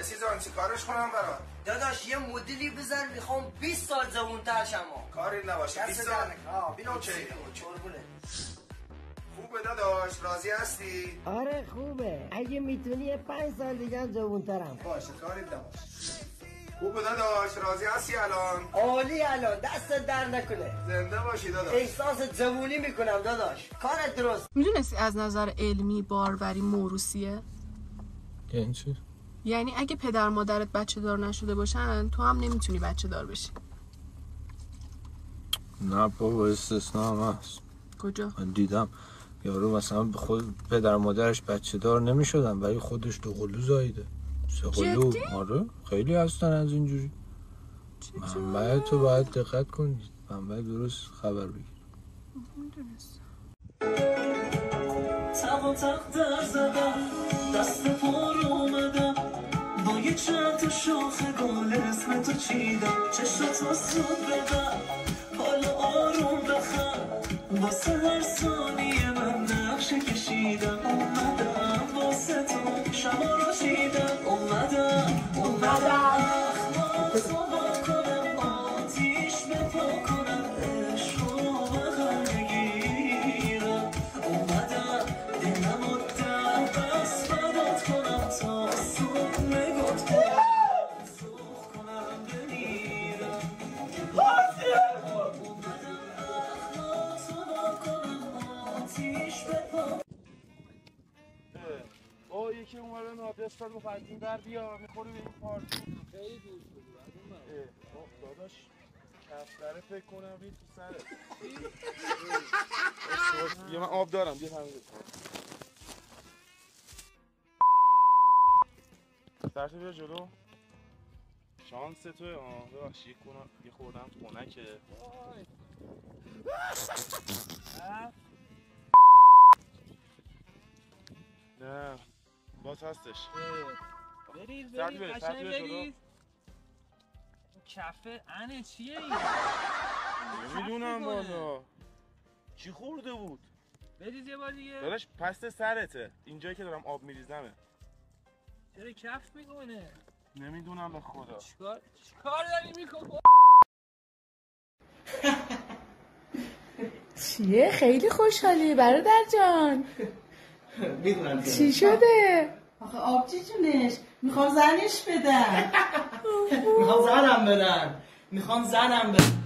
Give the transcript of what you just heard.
عزیزان چی کارش کنم برات؟ داداش یه مدلی بزن میخوام 20 سال جوان‌تر شم. کاری نباشه 20 سال. ببینم چی خوبه داداش راضی هستی؟ آره خوبه اگه میتونی 5 سال دیگه هم جوان‌ترم. باشه کاری نباشه. خوبه داداش راضی هستی الان؟ عالی الان دست در نکنه. زنده باشی داداش. احساس جوونی میکنم داداش. کارت درست. میدونستی از نظر علمی باروری موروثیه؟ یعنی چی؟ یعنی اگه پدر مادرت بچه دار نشده باشن تو هم نمیتونی بچه دار بشی. نه بابا استثناء هم هست. کجا؟ من دیدم یارو مثلا به خود پدر مادرش بچه دار نمیشدن ولی خودش 2 قلو زایده. 3 قلو. آره خیلی هستن از اینجوری. منبع تو باید دقت کنید. منبع درست خبر بگیر. تق و تق در زدم دست پر اومدم با یه چند تا شاخ گل اسم تو چیدم چشتو سود بدم حالا آروم بخم واسه هر ثانیه من نقشه کشیدم اومدم واسه تو شما رو چیدم اومدم یکی اومدن آدرس داد میخواد این در بیا میخوری به این پارتی خیلی دور شدی داداش کفتره فکر کنم رید تو سرت یه من آب دارم بیا همین سرتو بیا جلو شانس توه ببخش یه خوردم تو خونکه نه باز هستش برید قشنگ برید کفه انه چیه این؟ نمیدونم والا چی خورده بود؟ برید یه بار دیگه داداش پست سرته اینجایی که دارم آب میریزمه چرا کف میکنه؟ نمیدونم به خدا چیکار داری میکنی؟ چیه؟ خیلی خوشحالی برادر جان. میدونم چی شده؟ آخه آبجی جونش میخوام زنش بدن. میخوام زنم بدن.